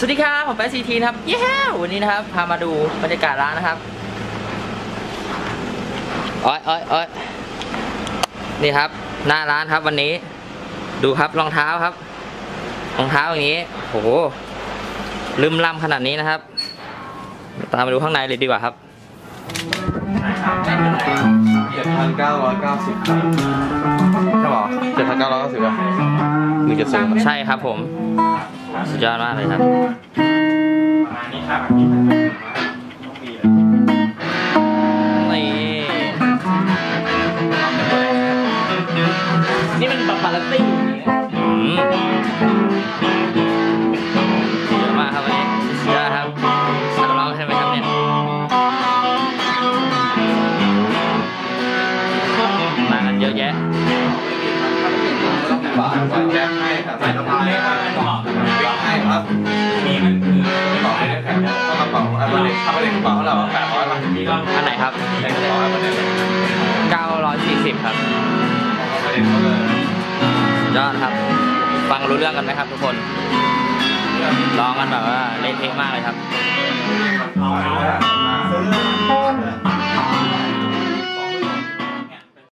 วัสดีครับผมแป๊ซีทีนะครับเย้วันนี้นะครับพามาดูบรรยากาศร้านนะครับอ้อยนี่ครับหน้าร้านครับวันนี้ดูครับรองเท้าครับรองเท้าอย่างนี้โอ้โหลืมล่ำขนาดนี้นะครับตามมาดูข้างในเลยดีกว่าครับ 7,990 ใช่ป่ะ7,990 ป่ะ170ใช่ครับผมสุดยอดมากเลยครับนี่มันปาราตี้เยอะมากครับวันนี้เยอะครับนักร้องใช่ไหมครับเนี่ยมากันเยอะแยะแจ้งให้ใส่กระเป๋าให้ครับมีมันคือต่อให้ได้แข่งกระเป๋าอันเล็กกระเป๋าเรา800บาทอันไหนครับในกระเป๋าอันเล็ก 940ครับยอดครับฟังรู้เรื่องกันไหมครับทุกคนร้องกันแบบว่าเละเทะมากเลยครับ